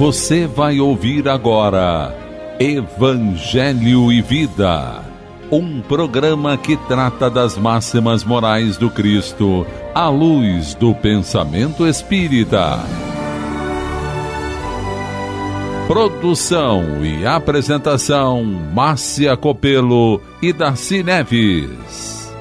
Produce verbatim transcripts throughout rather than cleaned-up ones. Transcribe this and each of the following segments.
Você vai ouvir agora Evangelho e Vida, um programa que trata das máximas morais do Cristo à luz do pensamento espírita. Produção e apresentação Márcia Copelo e Darcy Neves.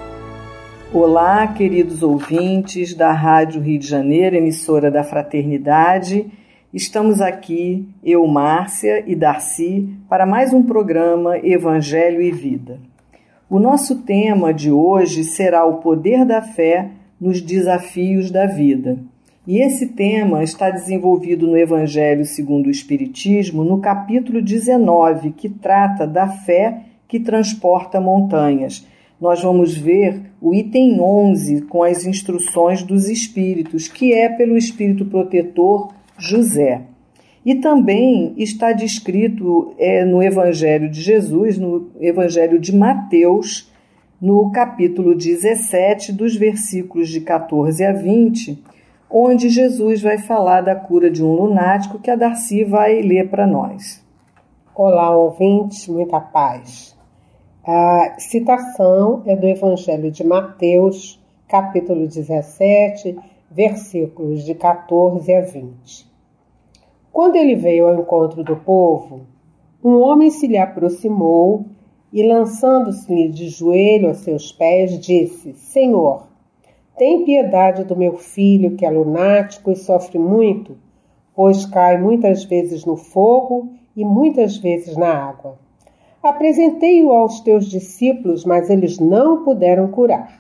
Olá, queridos ouvintes da Rádio Rio de Janeiro, emissora da Fraternidade. Estamos aqui, eu, Márcia e Darcy, para mais um programa Evangelho e Vida. O nosso tema de hoje será o poder da fé nos desafios da vida. E esse tema está desenvolvido no Evangelho segundo o Espiritismo, no capítulo dezenove, que trata da fé que transporta montanhas. Nós vamos ver o item onze com as instruções dos Espíritos, que é pelo Espírito Protetor José. E também está descrito é, no Evangelho de Jesus, no Evangelho de Mateus, no capítulo dezessete, dos versículos de catorze a vinte, onde Jesus vai falar da cura de um lunático, que a Darcy vai ler para nós. Olá, ouvintes, muita paz. A citação é do Evangelho de Mateus, capítulo dezessete, versículos de catorze a vinte. Quando ele veio ao encontro do povo, um homem se lhe aproximou e, lançando-se de joelho a seus pés, disse: Senhor, tem piedade do meu filho, que é lunático e sofre muito, pois cai muitas vezes no fogo e muitas vezes na água. Apresentei-o aos teus discípulos, mas eles não puderam curar.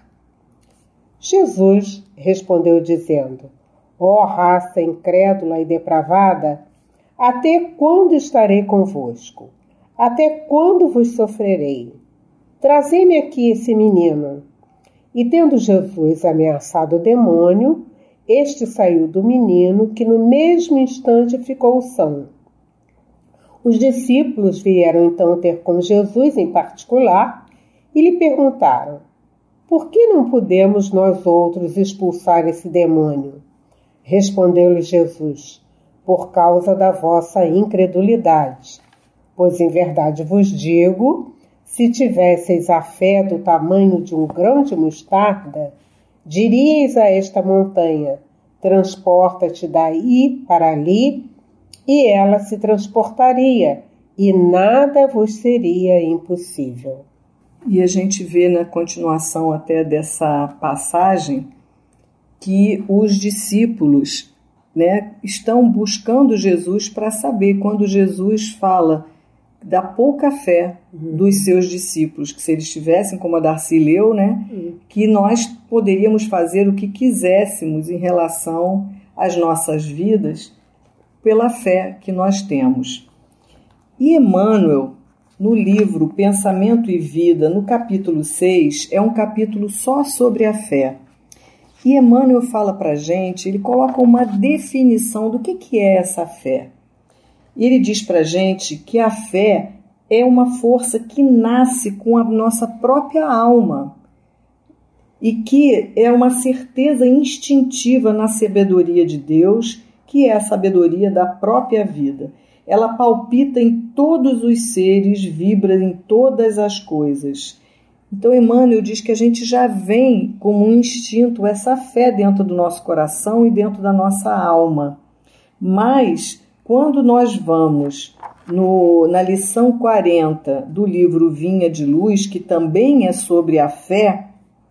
Jesus respondeu dizendo: Ó raça incrédula e depravada, até quando estarei convosco? Até quando vos sofrerei? Trazei-me aqui esse menino. E tendo Jesus ameaçado o demônio, este saiu do menino, que no mesmo instante ficou são. Os discípulos vieram então ter com Jesus em particular e lhe perguntaram: Por que não podemos nós outros expulsar esse demônio? Respondeu-lhe Jesus: Por causa da vossa incredulidade. Pois em verdade vos digo, se tivesseis a fé do tamanho de um grão de mostarda, diríeis a esta montanha: transporta-te daí para ali, e ela se transportaria, e nada vos seria impossível. E a gente vê na continuação até dessa passagem que os discípulos, né, estão buscando Jesus para saber, quando Jesus fala da pouca fé uhum. dos seus discípulos, que se eles tivessem, como a Darcy leu, né, uhum. que nós poderíamos fazer o que quiséssemos em relação às nossas vidas pela fé que nós temos. E Emmanuel, no livro Pensamento e Vida, no capítulo seis, é um capítulo só sobre a fé. E Emmanuel fala para a gente, ele coloca uma definição do que, que é essa fé. Ele diz para a gente que a fé é uma força que nasce com a nossa própria alma e que é uma certeza instintiva na sabedoria de Deus, que é a sabedoria da própria vida. Ela palpita em todos os seres, vibra em todas as coisas. Então Emmanuel diz que a gente já vem como um instinto essa fé dentro do nosso coração e dentro da nossa alma. Mas quando nós vamos no, na lição quarenta do livro Vinha de Luz, que também é sobre a fé,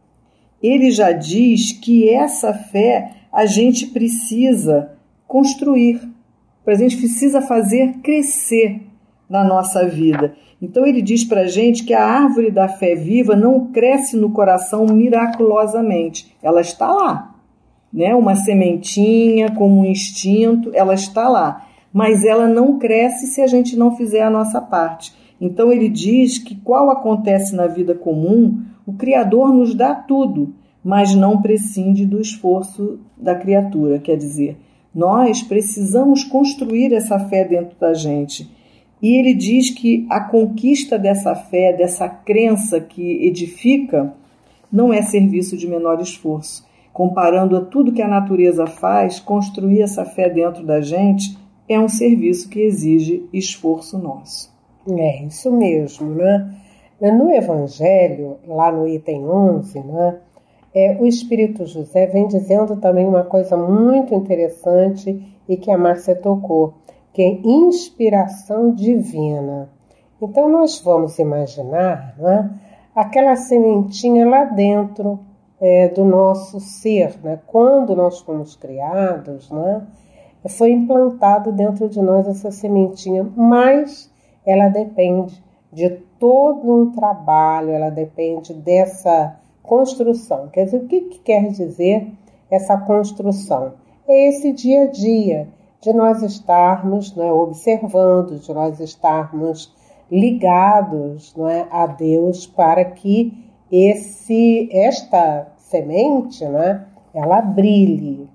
ele já diz que essa fé a gente precisa construir, a gente precisa fazer crescer na nossa vida. Então ele diz para a gente que a árvore da fé viva não cresce no coração miraculosamente, ela está lá, né? Uma sementinha como um instinto, ela está lá, mas ela não cresce se a gente não fizer a nossa parte. Então ele diz que, qual acontece na vida comum, o Criador nos dá tudo, mas não prescinde do esforço da criatura, quer dizer, nós precisamos construir essa fé dentro da gente. E ele diz que a conquista dessa fé, dessa crença que edifica, não é serviço de menor esforço. Comparando a tudo que a natureza faz, construir essa fé dentro da gente é um serviço que exige esforço nosso. É isso mesmo, né? No Evangelho, lá no item onze, né, é, o Espírito José vem dizendo também uma coisa muito interessante e que a Márcia tocou, que é inspiração divina. Então nós vamos imaginar, né, aquela sementinha lá dentro é, do nosso ser, né? Quando nós fomos criados, né, foi implantado dentro de nós essa sementinha, mas ela depende de todo um trabalho, ela depende dessa construção. Quer dizer, o que, que quer dizer essa construção? É esse dia a dia de nós estarmos, né, observando, de nós estarmos ligados, né, a Deus para que esse, esta semente, né, ela brilhe.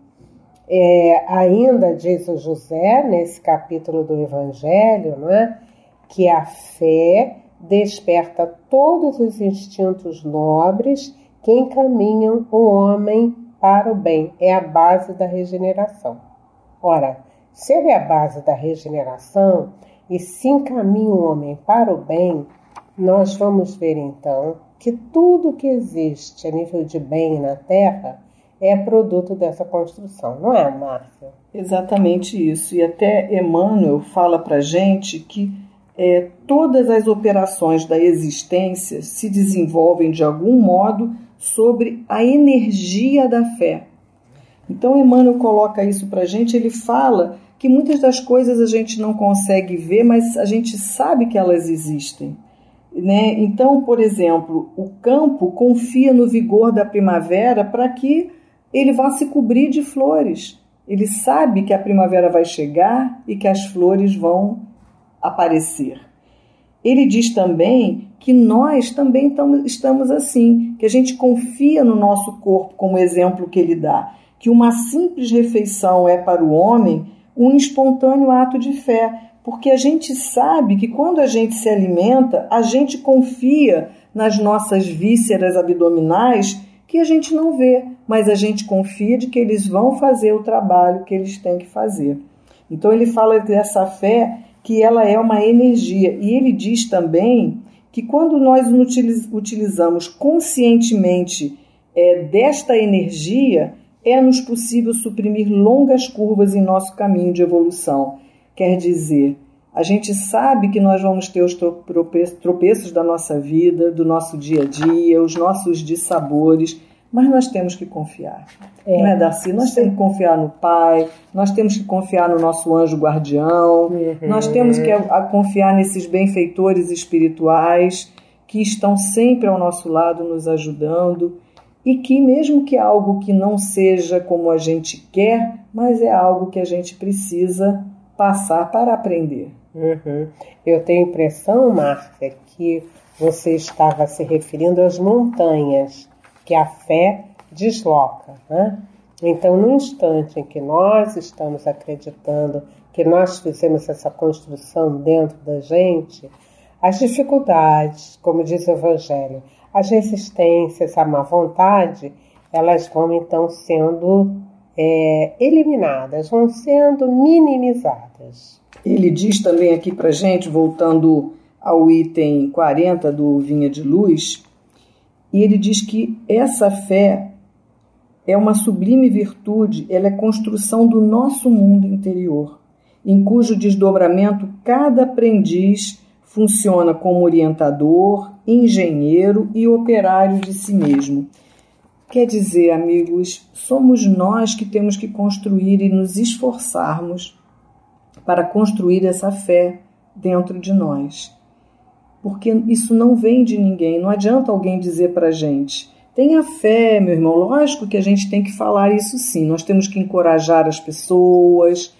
É, ainda diz o José, nesse capítulo do Evangelho, né, que a fé desperta todos os instintos nobres que encaminham o homem para o bem. É a base da regeneração. Ora, se ele é a base da regeneração e se encaminha o homem para o bem, nós vamos ver então que tudo que existe a nível de bem na Terra é produto dessa construção, não é, Márcia? Exatamente isso. E até Emmanuel fala para a gente que é, todas as operações da existência se desenvolvem de algum modo sobre a energia da fé. Então Emmanuel coloca isso para a gente, ele fala que muitas das coisas a gente não consegue ver, mas a gente sabe que elas existem. Né? Então, por exemplo, o campo confia no vigor da primavera para que ele vá se cobrir de flores. Ele sabe que a primavera vai chegar e que as flores vão aparecer. Ele diz também que nós também estamos assim, que a gente confia no nosso corpo, como exemplo que ele dá, que uma simples refeição é para o homem um espontâneo ato de fé, porque a gente sabe que quando a gente se alimenta, a gente confia nas nossas vísceras abdominais que a gente não vê, mas a gente confia de que eles vão fazer o trabalho que eles têm que fazer. Então ele fala dessa fé que ela é uma energia, e ele diz também que quando nós utilizamos conscientemente é, desta energia, é-nos possível suprimir longas curvas em nosso caminho de evolução. Quer dizer, a gente sabe que nós vamos ter os tropeços da nossa vida, do nosso dia a dia, os nossos dissabores, mas nós temos que confiar. É. Não é, Darcy? Nós temos que confiar no Pai, nós temos que confiar no nosso anjo guardião, uhum. nós temos que a, a confiar nesses benfeitores espirituais que estão sempre ao nosso lado nos ajudando e que mesmo que algo que não seja como a gente quer, mas é algo que a gente precisa passar para aprender. Uhum. Eu tenho a impressão, Márcia, que você estava se referindo às montanhas que a fé desloca, né? Então, no instante em que nós estamos acreditando que nós fizemos essa construção dentro da gente, as dificuldades, como diz o Evangelho, as resistências, a má vontade, elas vão então sendo é, eliminadas, vão sendo minimizadas. Ele diz também aqui para a gente, voltando ao item quarenta do Vinha de Luz, e ele diz que essa fé é uma sublime virtude, ela é construção do nosso mundo interior, em cujo desdobramento cada aprendiz funciona como orientador, engenheiro e operário de si mesmo. Quer dizer, amigos, somos nós que temos que construir e nos esforçarmos para construir essa fé dentro de nós. Porque isso não vem de ninguém, não adianta alguém dizer para a gente, tenha fé, meu irmão. Lógico que a gente tem que falar isso sim, nós temos que encorajar as pessoas,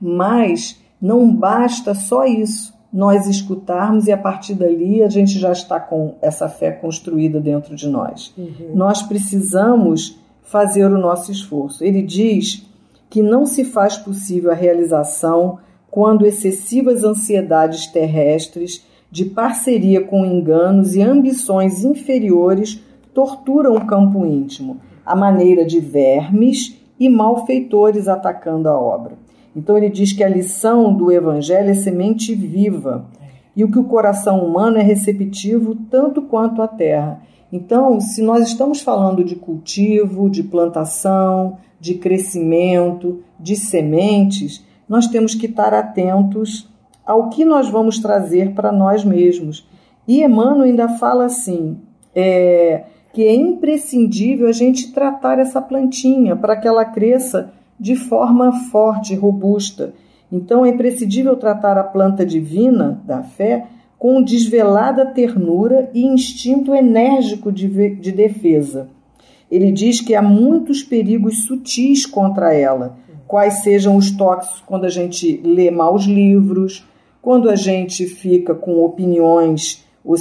mas não basta só isso, nós escutarmos e a partir dali a gente já está com essa fé construída dentro de nós. Uhum. Nós precisamos fazer o nosso esforço. Ele diz que não se faz possível a realização quando excessivas ansiedades terrestres de parceria com enganos e ambições inferiores torturam o campo íntimo, à maneira de vermes e malfeitores atacando a obra. Então ele diz que a lição do Evangelho é semente viva e o que o coração humano é receptivo tanto quanto a terra. Então, se nós estamos falando de cultivo, de plantação, de crescimento, de sementes, nós temos que estar atentos ao que nós vamos trazer para nós mesmos. E Emmanuel ainda fala assim, é, que é imprescindível a gente tratar essa plantinha para que ela cresça de forma forte, robusta. Então é imprescindível tratar a planta divina da fé com desvelada ternura e instinto enérgico de, de defesa. Ele diz que há muitos perigos sutis contra ela, quais sejam os tóxicos quando a gente lê maus livros, quando a gente fica com opiniões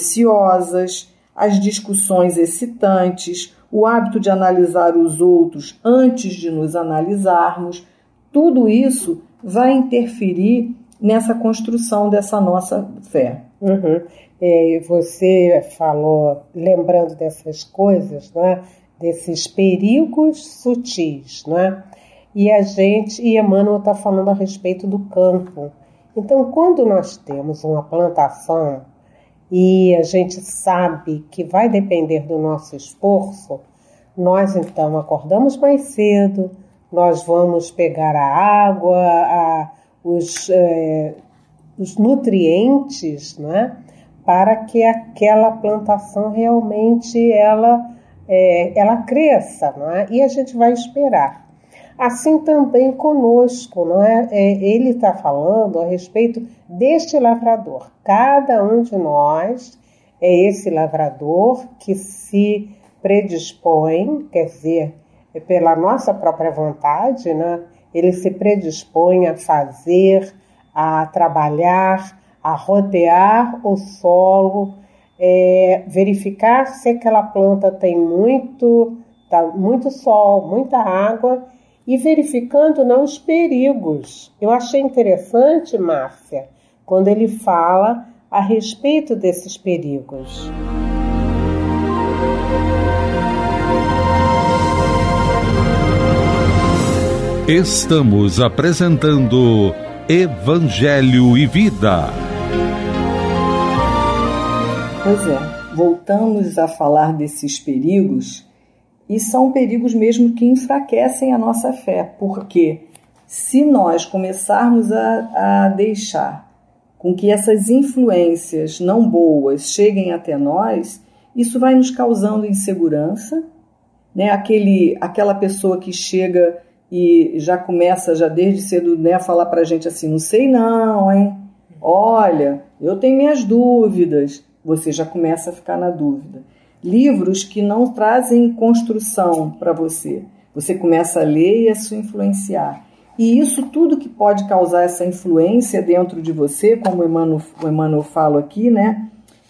ociosas, as discussões excitantes, o hábito de analisar os outros antes de nos analisarmos. Tudo isso vai interferir nessa construção dessa nossa fé. Uhum. É, você falou, lembrando dessas coisas, né, desses perigos sutis, né? E a gente, e Emmanuel está falando a respeito do campo. Então, quando nós temos uma plantação e a gente sabe que vai depender do nosso esforço, nós então acordamos mais cedo, nós vamos pegar a água, a, os, é, os nutrientes, né, para que aquela plantação realmente ela, é, ela cresça, né, e a gente vai esperar. Assim também conosco, não é? Ele está falando a respeito deste lavrador. Cada um de nós é esse lavrador que se predispõe, quer dizer, pela nossa própria vontade, né? Ele se predispõe a fazer, a trabalhar, a rodear o solo, é, verificar se aquela planta tem muito, tá, muito sol, muita água, e verificando não os perigos. Eu achei interessante, Márcia, quando ele fala a respeito desses perigos. Estamos apresentando Evangelho e Vida. Pois é, voltamos a falar desses perigos. E são perigos mesmo que enfraquecem a nossa fé, porque se nós começarmos a, a deixar com que essas influências não boas cheguem até nós, isso vai nos causando insegurança, né? Aquele, aquela pessoa que chega e já começa, já desde cedo, né, a falar para a gente assim, não sei não, hein? Olha, eu tenho minhas dúvidas. Você já começa a ficar na dúvida. Livros que não trazem construção para você. Você começa a ler e a se influenciar. E isso tudo que pode causar essa influência dentro de você, como o Emmanuel, o Emmanuel fala aqui, né?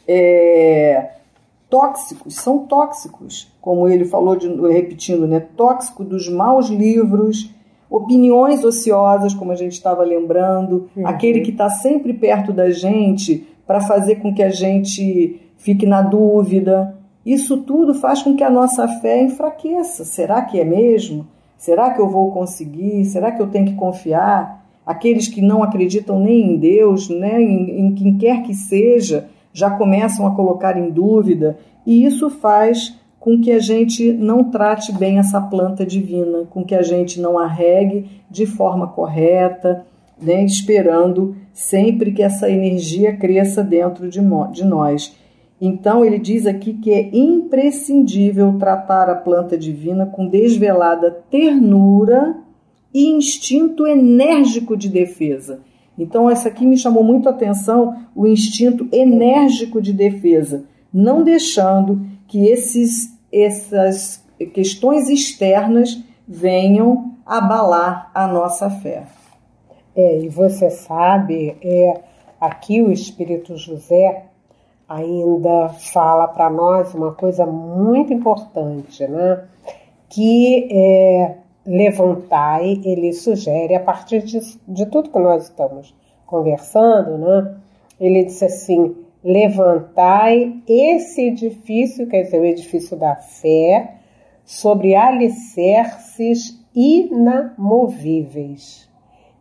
É, tóxicos, são tóxicos, como ele falou, de, repetindo, né? Tóxico dos maus livros, opiniões ociosas, como a gente estava lembrando, uhum. Aquele que está sempre perto da gente para fazer com que a gente fique na dúvida. Isso tudo faz com que a nossa fé enfraqueça. Será que é mesmo? Será que eu vou conseguir? Será que eu tenho que confiar? Aqueles que não acreditam nem em Deus, né, em, em quem quer que seja, já começam a colocar em dúvida. E isso faz com que a gente não trate bem essa planta divina, com que a gente não a regue de forma correta, né, esperando sempre que essa energia cresça dentro de, de nós. Então, ele diz aqui que é imprescindível tratar a planta divina com desvelada ternura e instinto enérgico de defesa. Então, essa aqui me chamou muito a atenção, o instinto enérgico de defesa, não deixando que esses, essas questões externas venham abalar a nossa fé. É, e você sabe, é, aqui o Espírito José ainda fala para nós uma coisa muito importante, né? Que é, levantai, ele sugere, a partir de, de tudo que nós estamos conversando, né? Ele disse assim, levantai esse edifício, quer dizer, o edifício da fé, sobre alicerces inamovíveis.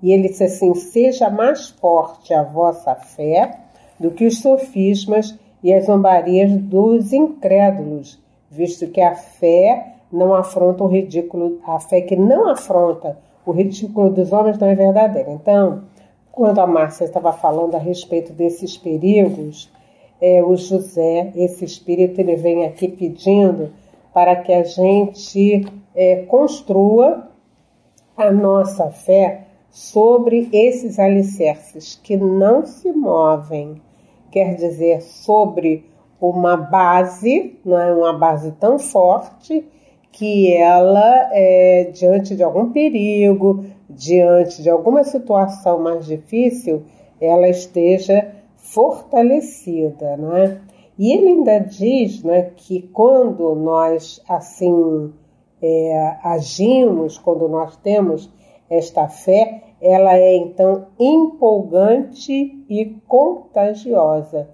E ele disse assim: seja mais forte a vossa fé do que os sofismas e as zombarias dos incrédulos, visto que a fé não afronta o ridículo, a fé que não afronta o ridículo dos homens não é verdadeira. Então, quando a Márcia estava falando a respeito desses perigos, é, o José, esse espírito, ele vem aqui pedindo para que a gente é, construa a nossa fé sobre esses alicerces que não se movem, quer dizer, sobre uma base, não é uma base tão forte que ela, é, diante de algum perigo, diante de alguma situação mais difícil, ela esteja fortalecida, não é? E ele ainda diz, né, que quando nós assim é, agimos, quando nós temos esta fé, ela é então empolgante e contagiosa.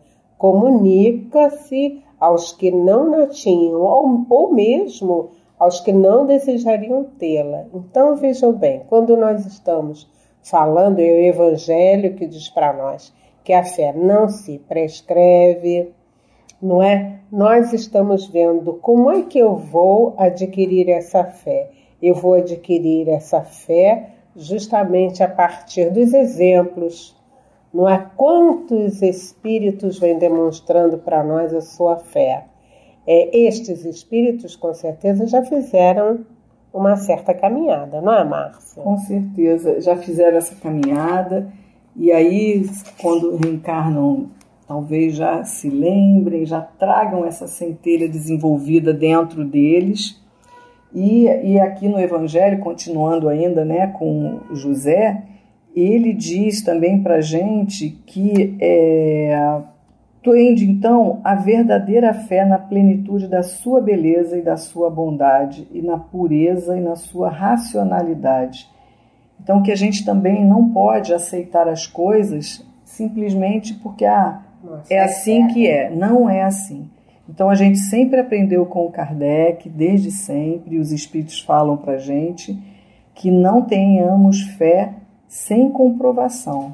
Comunica-se aos que não a tinham, ou, ou mesmo aos que não desejariam tê-la. Então vejam bem, quando nós estamos falando, é o Evangelho que diz para nós que a fé não se prescreve, não é? Nós estamos vendo como é que eu vou adquirir essa fé. Eu vou adquirir essa fé justamente a partir dos exemplos, não é? Quantos espíritos vêm demonstrando para nós a sua fé? É, estes espíritos, com certeza, já fizeram uma certa caminhada, não é, Márcia? Com certeza, já fizeram essa caminhada, e aí, quando reencarnam, talvez já se lembrem, já tragam essa centelha desenvolvida dentro deles. E, e aqui no Evangelho, continuando ainda, né, com José, ele diz também para a gente que é, tende então a verdadeira fé na plenitude da sua beleza e da sua bondade, e na pureza e na sua racionalidade. Então que a gente também não pode aceitar as coisas simplesmente porque ah, Nossa, é assim é. que é. Não é assim. Então a gente sempre aprendeu com o Kardec, desde sempre, os espíritos falam para a gente que não tenhamos fé sem comprovação.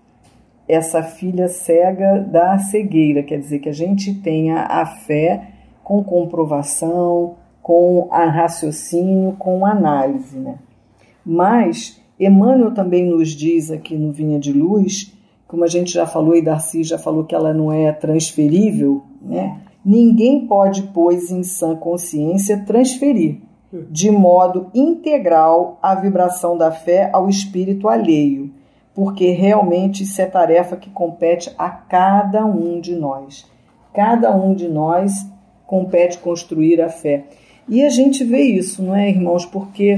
Essa filha cega da cegueira, quer dizer que a gente tenha a fé com comprovação, com a raciocínio, com análise, né? Mas Emmanuel também nos diz aqui no Vinha de Luz, como a gente já falou e Darcy já falou que ela não é transferível, né? Ninguém pode, pois, em sã consciência, transferir de modo integral a vibração da fé ao espírito alheio, porque realmente isso é tarefa que compete a cada um de nós. Cada um de nós compete construir a fé. E a gente vê isso, não é, irmãos? Porque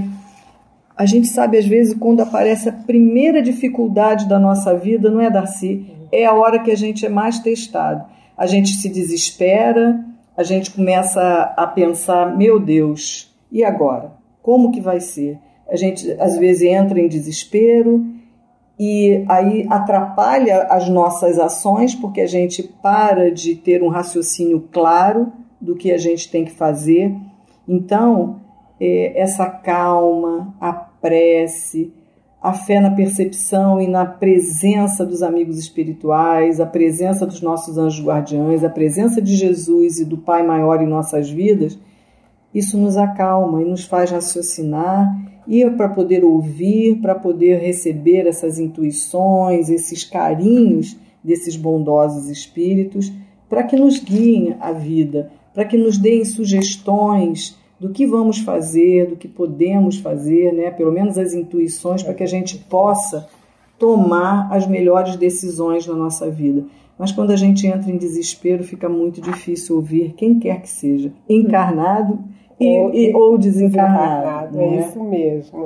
a gente sabe, às vezes, quando aparece a primeira dificuldade da nossa vida, não é, Darcy? É a hora que a gente é mais testado. A gente se desespera, a gente começa a pensar, meu Deus, e agora? Como que vai ser? A gente, às vezes, entra em desespero e aí atrapalha as nossas ações, porque a gente para de ter um raciocínio claro do que a gente tem que fazer. Então, é, essa calma, a prece, a fé na percepção e na presença dos amigos espirituais, a presença dos nossos anjos guardiães, a presença de Jesus e do Pai Maior em nossas vidas, isso nos acalma e nos faz raciocinar, e para poder ouvir, para poder receber essas intuições, esses carinhos desses bondosos espíritos, para que nos guiem a vida, para que nos deem sugestões do que vamos fazer, do que podemos fazer, né? Pelo menos as intuições, para que a gente possa tomar as melhores decisões na nossa vida. Mas quando a gente entra em desespero, fica muito difícil ouvir quem quer que seja, encarnado e, ou, e, ou desencarnado. É, né? Isso mesmo.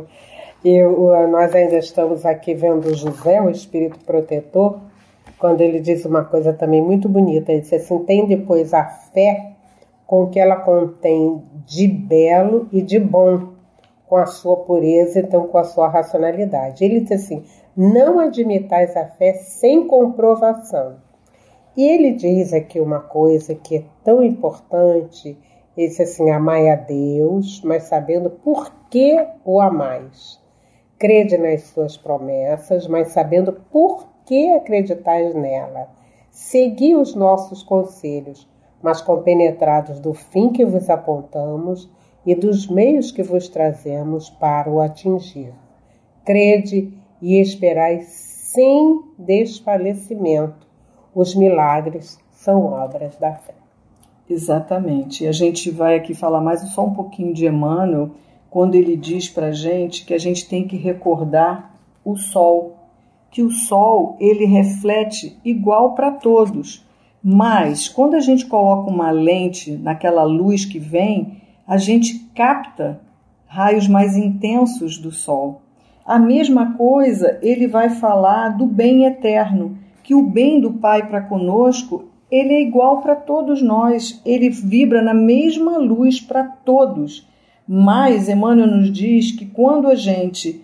Eu, nós ainda estamos aqui vendo José, o espírito protetor, quando ele diz uma coisa também muito bonita. Ele diz assim: tem depois a fé com o que ela contém de belo e de bom, com a sua pureza, então com a sua racionalidade. Ele diz assim: não admitais a fé sem comprovação. E ele diz aqui uma coisa que é tão importante, ele diz assim: amai a Deus, mas sabendo por que o amais. Crede nas suas promessas, mas sabendo por que acreditais nela. Segui os nossos conselhos, mas compenetrados do fim que vos apontamos e dos meios que vos trazemos para o atingir. Crede e esperai sem desfalecimento. Os milagres são obras da fé. Exatamente. E a gente vai aqui falar mais só um pouquinho de Emmanuel, quando ele diz para a gente que a gente tem que recordar o sol, que o sol ele reflete igual para todos, mas quando a gente coloca uma lente naquela luz que vem, a gente capta raios mais intensos do sol. A mesma coisa ele vai falar do bem eterno, que o bem do Pai para conosco, ele é igual para todos nós, ele vibra na mesma luz para todos. Mas Emmanuel nos diz que quando a gente,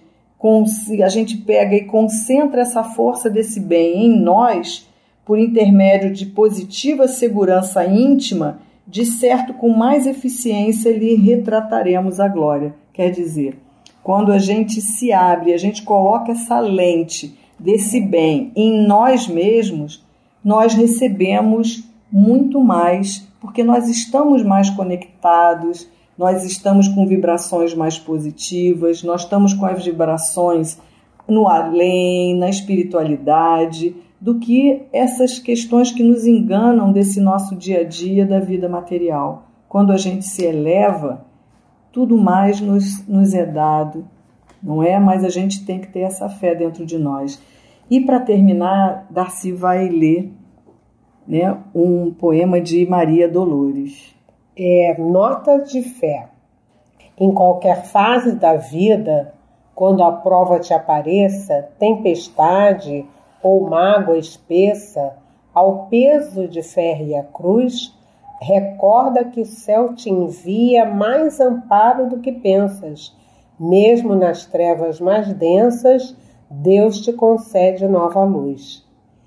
a gente pega e concentra essa força desse bem em nós, por intermédio de positiva segurança íntima, de certo com mais eficiência lhe retrataremos a glória. Quer dizer, quando a gente se abre, a gente coloca essa lente desse bem em nós mesmos, nós recebemos muito mais, porque nós estamos mais conectados, nós estamos com vibrações mais positivas, nós estamos com as vibrações no além, na espiritualidade, do que essas questões que nos enganam desse nosso dia a dia da vida material. Quando a gente se eleva, tudo mais nos, nos é dado, não é? Mas a gente tem que ter essa fé dentro de nós. E para terminar, Darcy vai ler, né, um poema de Maria Dolores. É, nota de fé. Em qualquer fase da vida, quando a prova te apareça, tempestade ou mágoa espessa, ao peso de férrea cruz, recorda que o céu te envia mais amparo do que pensas. Mesmo nas trevas mais densas, Deus te concede nova luz.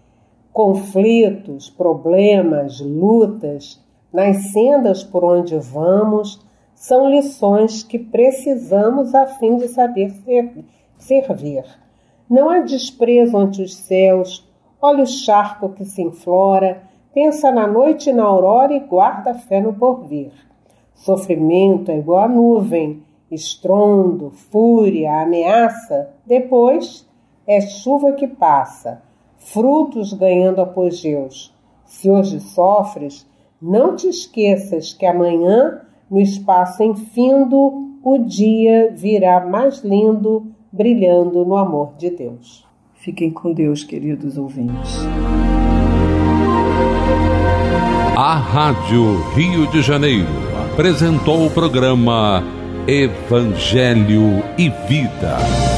Conflitos, problemas, lutas, nas sendas por onde vamos, são lições que precisamos a fim de saber servir. Não há desprezo ante os céus, olha o charco que se inflora, pensa na noite e na aurora e guarda a fé no porvir. Sofrimento é igual a nuvem, estrondo, fúria, ameaça, depois é chuva que passa, frutos ganhando apogeus. Se hoje sofres, não te esqueças que amanhã, no espaço infindo, o dia virá mais lindo, brilhando no amor de Deus. Fiquem com Deus, queridos ouvintes. A Rádio Rio de Janeiro apresentou o programa Evangelho e Vida.